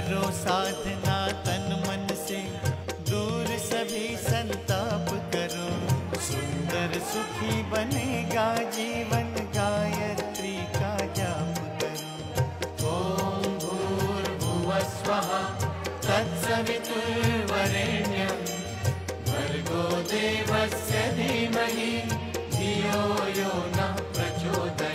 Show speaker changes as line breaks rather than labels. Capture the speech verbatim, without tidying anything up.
करो साधना तन मन से, दूर सभी संताप करो। सुंदर सुखी बनेगा जीवन, गायत्री का जाप करो। ओम भूर्भुवः स्वः तत्सवितुर्वरेण्यं, भर्गो देवस्य धीमहि धियो यो नः प्रचोदयात्।